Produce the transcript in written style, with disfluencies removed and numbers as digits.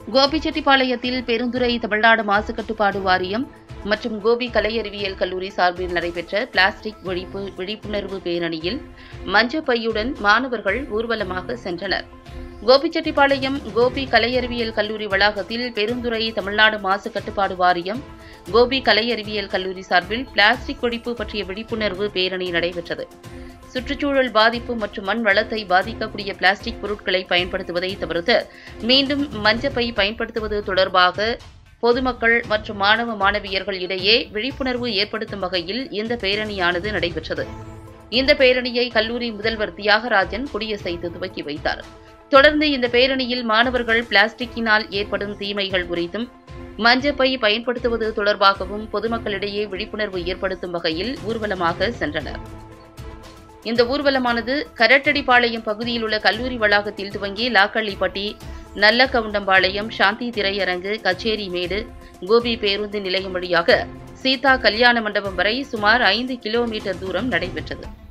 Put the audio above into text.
கோபிச்செட்டிப்பாளையத்தில் பெருந்துறை தமிழ்நாடு மாசு கட்டுப்பாடு வாரியம் மற்றும் கோபி கலை அறிவியல் கல்லூரி சார்பில் நடைபெற்ற பிளாஸ்டிக் ஒழிப்பு விழிப்புணர்வு பேரணியில் மஞ்சள் பையுடன் மாணவர்கள் ஊர்வலமாக சென்றனர். கோபிச்செட்டிப்பாளையம் கோபி கலை அறிவியல் கல்லூரி வளாகத்தில் பெருந்துறை தமிழ்நாடு மாசு கட்டுப்பாடு வாரியம் கோபி கலை அறிவியல் கல்லூரி சார்பில் பிளாஸ்டிக் ஒழிப்பு பற்றிய விழிப்புணர்வு பேரணி நடைபெற்றது. சுற்றுச்சூழல் பாதிப்பு மற்றும் மண் வளத்தை பாதிக்கக்கூடிய பிளாஸ்டிக் பொருட்களை பயன்படுத்துவதை தவிர்த்து மீண்டும் மஞ்சப்பை பயன்படுத்துவது தொடர்பாக பொதுமக்கள் மற்றும் மாணவ மாணவியர்கள் இடையே விழிப்புணர்வு ஏற்படுத்தும் வகையில் இந்த பேரணியானது நடைபெற்றது. இந்த பேரணியை கல்லூரி முதல்வர் தியாகராஜன் கொடியசைத்து துவக்கி வைத்தார். தொடர்ந்து இந்த பேரணியில் மாணவர்கள் பிளாஸ்டிக்கினால் ஏற்படும் தீமைகள் குறித்தும் மஞ்சப்பை பயன்படுத்துவது தொடர்பாகவும் பொதுமக்களிடையே விழிப்புணர்வு ஏற்படுத்தும் வகையில் ஊர்வலமாக சென்றனர். இந்த ஊர்வலமானது கரட்டடிப்பாளையம் பகுதியில் உள்ள கல்லூரி வளாகத்தில் துவங்கி லாக்கள்ளிப்பட்டி, நல்லகவுண்டம்பாளையம், சாந்தி திரையரங்கு, கச்சேரிமேடு, கோபி பேருந்து நிலையம் வழியாக சீதா கல்யாண மண்டபம் வரை சுமார் 5 கிலோமீட்டர் தூரம் நடைபெற்றது.